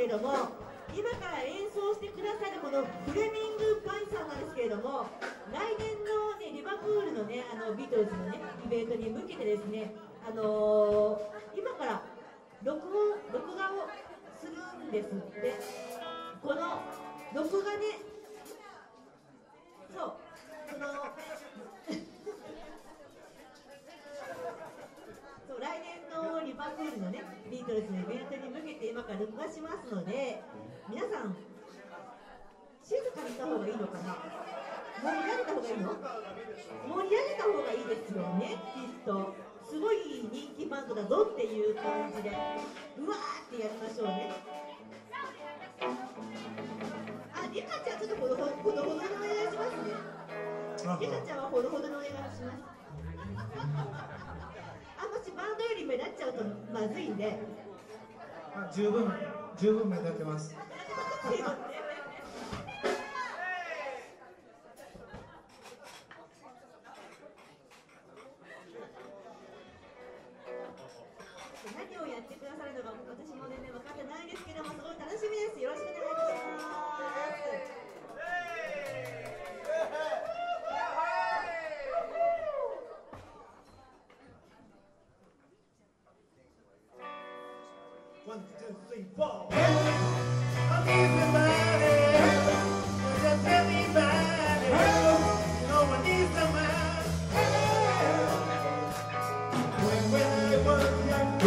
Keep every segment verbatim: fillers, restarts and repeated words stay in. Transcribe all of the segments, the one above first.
れども、今から演奏してくださるこのフレミング・パイさんなんですけれども、来年の、ね、リバプールのね、あのビートルズのね、イベントに向けてですね、あのー、今から録音、録画をするんですって。この録画ね、そう、そのそう来年のリバプールのね、ビートルズのイベントに向けて今から録画しますので、皆さん静かにした方がいいのかな、盛り上げた方がいいの、盛り上げた方がいいですよね、きっと。すごい人気バンドだぞっていう感じで、うわーってやりましょうね。あ、リカちゃんちょっとほどほどほどほどにお願いしますね。リカちゃんはほどほどにお願いします。あ、もしバンドより目立っちゃうとまずいんで。 あ、十分十分目立ってます。 何をやってくださるのか私も全然分かってないですけども、すごい楽しみです。よろしくお願いいたします。 One, two, three, four. I'm everybody, just everybody. No one needs somebody. When when I was young,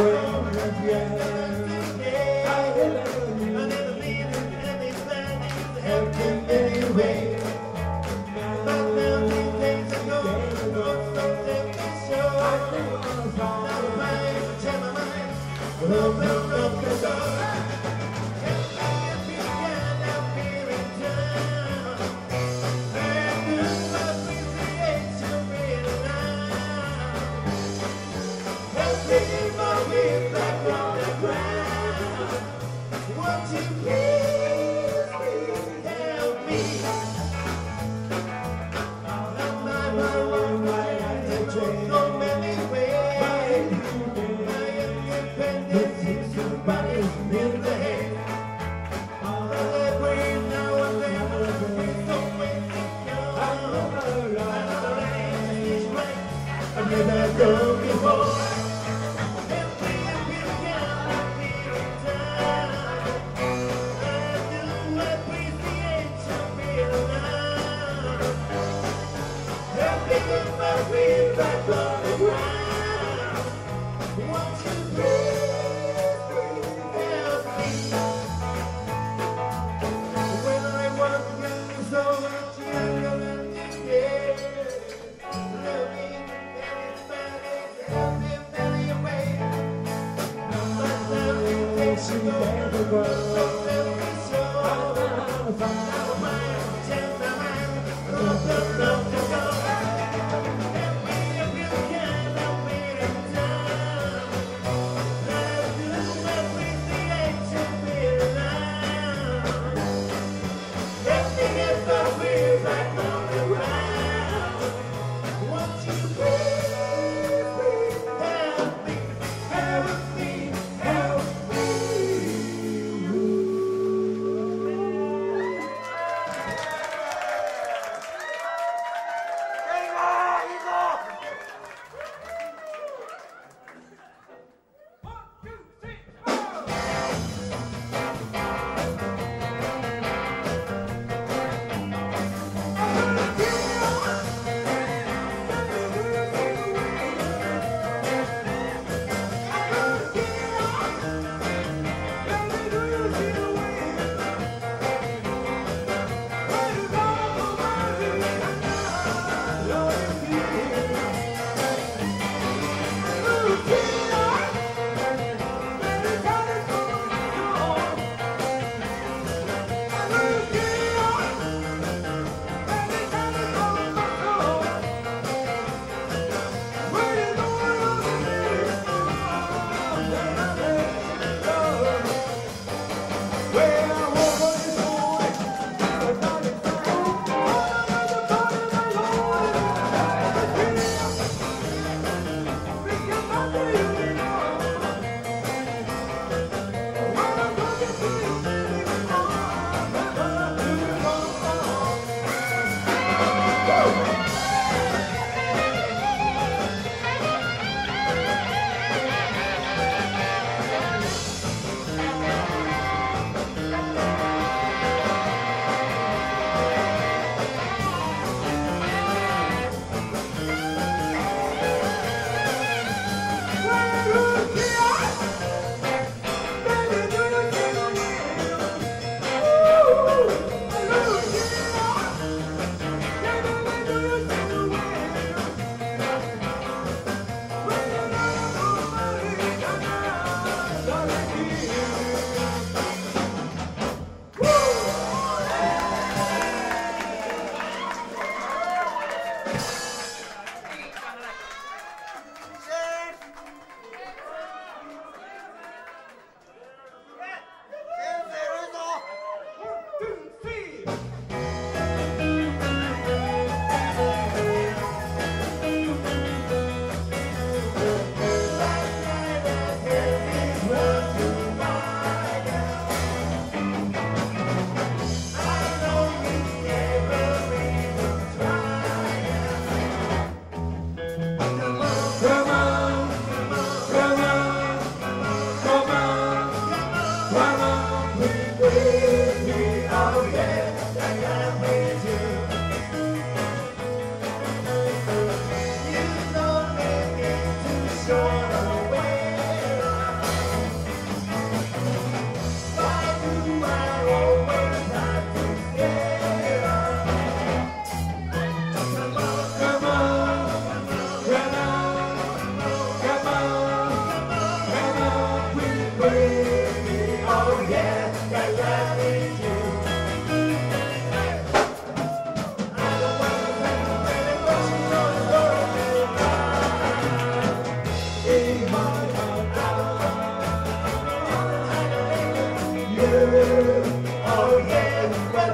I never needed anything, helping anyway. But now these days are gone, don't stop taking show. Now the mind, change my mind. Open up the door. If you can, I'm here in town. And this must be creation written down. Help me if my way back on the ground. Won't you please, please help me?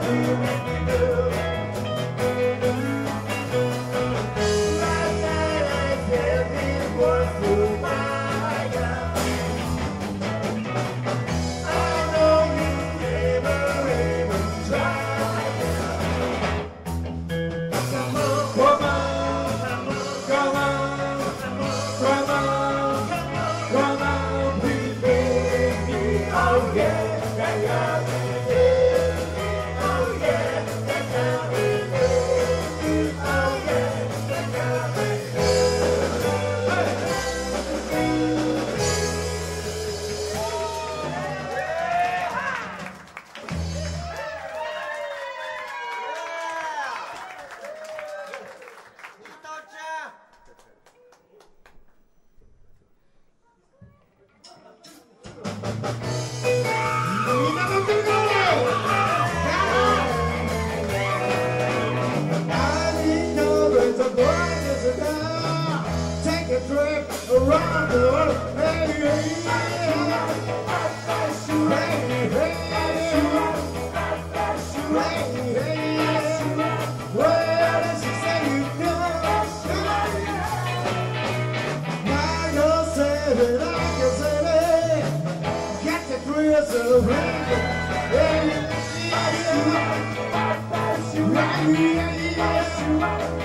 Around the world, hey, hey, hey. Hey, hey, hey, hey. Where does she say you go? Now you're saving, I can say it. Get the Chris of rain. Hey, yeah, yeah. Yeah, yeah, yeah.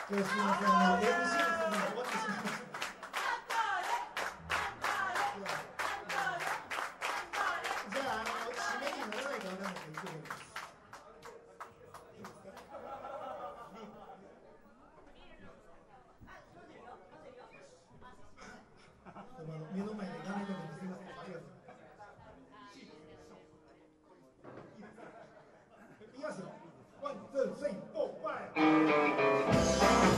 すみません、あの エムシー の人が終わってしまいました。じゃあ、あの締めにならないかわからないけど、いくです。いいですか？あの目の前で画面でもすみません、ありがとうございます。いきますよ。ワン、ツー、スリー、フォー、ファイブ。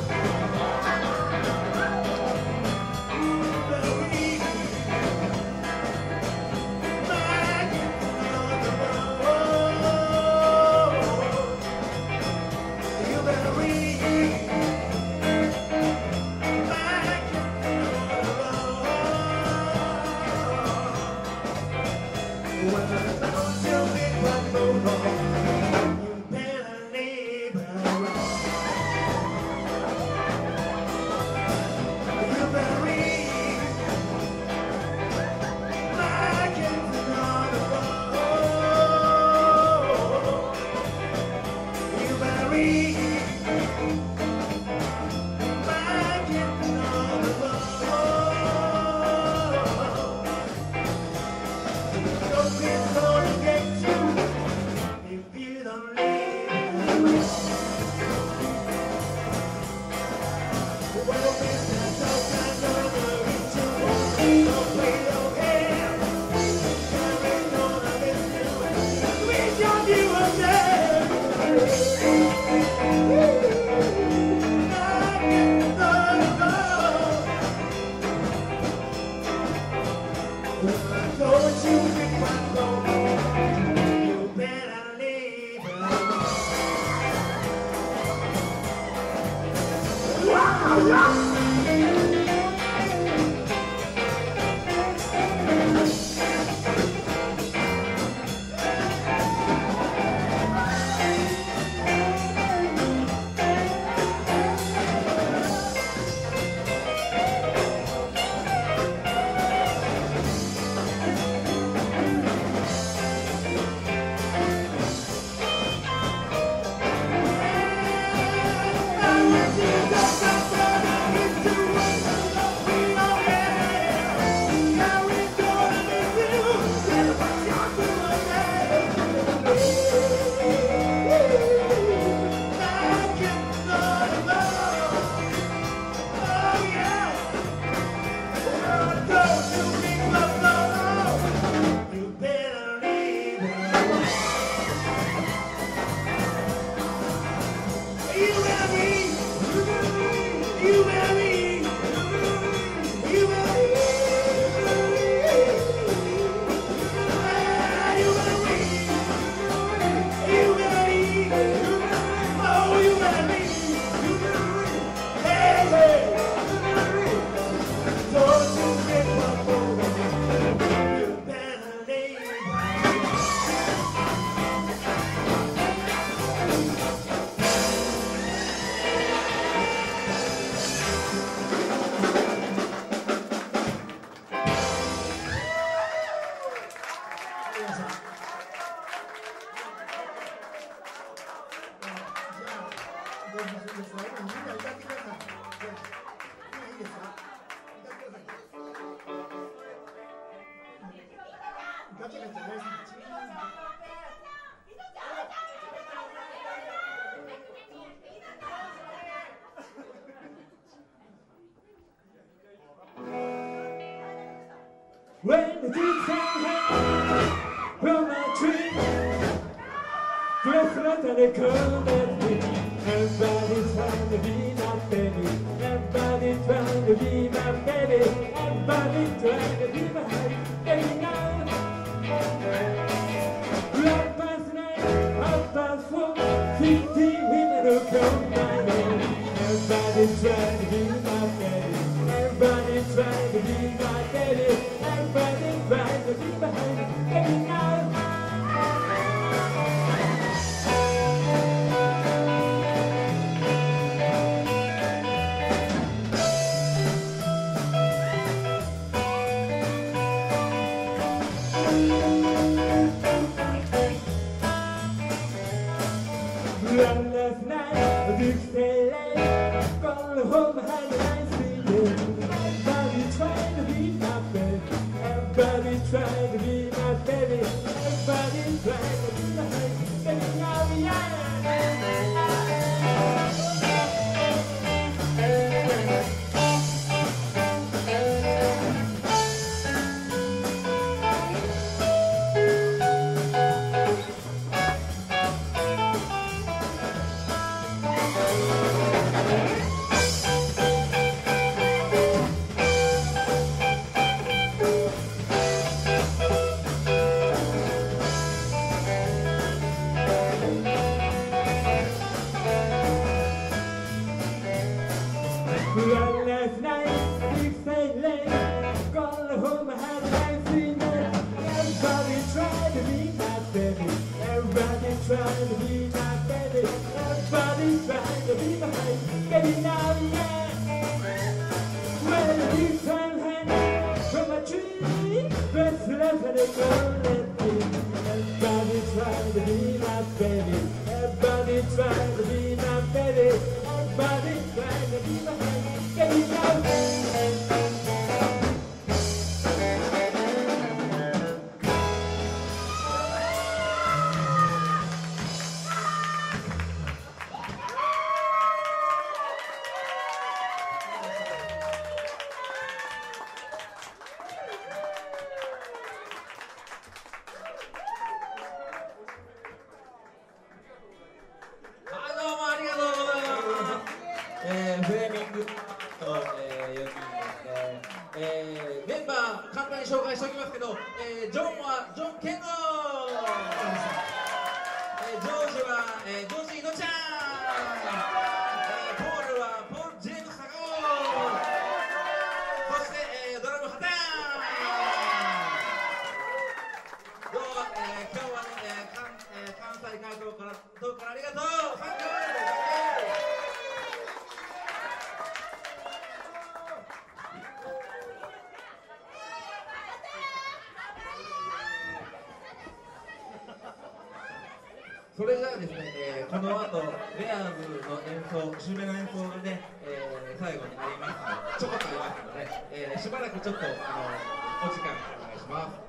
When the deep sun hangs from a tree, dress not on the cold and free. Everybody's trying to be my baby. Everybody's trying to be my baby. Everybody's trying to be my baby now. Half past nine, half past four, fifteen minutes from my name. Everybody's trying to be my baby. Everybody's trying to be my baby. Everybody's trying to be my baby now. Last night, I did stay late. trying to be my high, getting out, Well, last night, big fat lane, gone home, I had a nice dinner. Everybody tried to be my baby. Everybody tried to be my baby. Everybody tried to be my baby. Getting out, yeah. Well, a big fat hand from a tree, dressed up and they go let me. Everybody tried to be my baby. Everybody tried to be my baby. Everybody tried to be my baby. Getting out. えー、フレーミングと、えー、よにんですね、えー、メンバー簡単に紹介しておきますけど、えー、ジョンはジョン・ケンゴー、えー、ジョージは、えー、ジョージ・イノちゃん、えー、ポールはポール・ジェームス・サガオ、そして、えー、ドラム・ハターン。どうも、えー、今日はね、えー関えー、関西から遠くから遠くからありがとう。サンキュー。それじゃあですね、えー、この後レアーズの演奏、締めの演奏がね、えー、最後にありますので、ちょこっとありますので、えー、しばらくちょっとあのお時間お願いします。